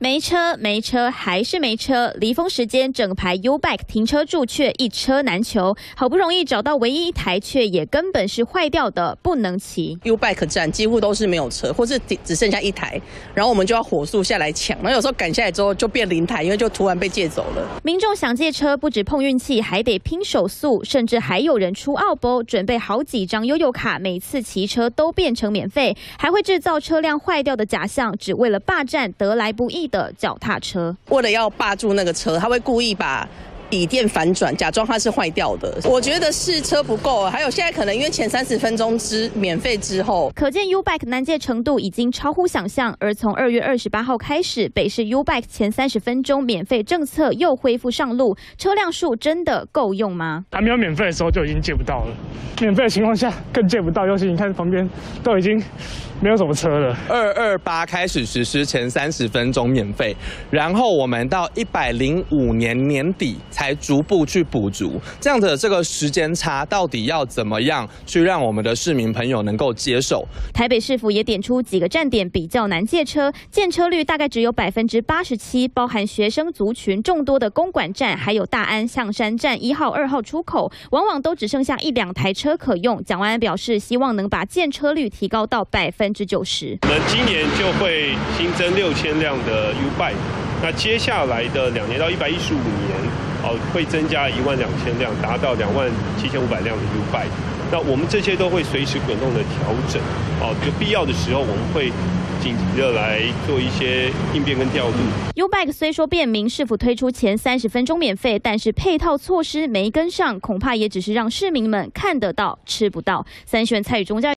没车还是没车，离峰时间整排 U-Bike 停车柱却一车难求，好不容易找到唯一一台，却也根本是坏掉的，不能骑。 U-Bike 站几乎都是没有车，或是只剩下一台，然后我们就要火速下来抢，然后有时候赶下来之后就变0台，因为就突然被借走了。 民众想借车，不止碰运气，还得拼手速，甚至还有人出奥包，准备好几张悠游卡，每次骑车都变成免费，还会制造车辆坏掉的假象，只为了霸占得来不易的脚踏车。 为了要霸住那个车，他会故意把笔电反转，假装它是坏掉的。我觉得是车不够，还有现在可能因为前30分钟免费之后， 可见 U-Bike 难借程度已经超乎想象。而从2月28号开始，北市 U-Bike 前30分钟免费政策又恢复上路，车辆数真的够用吗？ 还没有免费的时候就已经借不到了，免费的情况下更借不到，尤其你看旁边都已经没有什么车了。 228开始实施前30分钟免费，然后我们到105年年底才逐步去补足，这样的这个时间差到底要怎么样去让我们的市民朋友能够接受？ 台北市府也点出几个站点比较难借车，建车率大概只有87%，包含学生族群众多的公馆站，还有大安象山站1号、2号出口，往往都只剩下1-2台车可用。蒋万安表示，希望能把建车率提高到90%。 我们今年就会新增6000辆的 U-Bike， 那接下来的2年到115年，会增加12000辆，达到27500辆的 U-Bike。那我们这些都会随时滚动的调整，有必要的时候我们会紧急的来做一些应变跟调度。 U-Bike 虽说便民市府推出前30分钟免费，但是配套措施没跟上，恐怕也只是让市民们看得到吃不到。3选蔡宇中。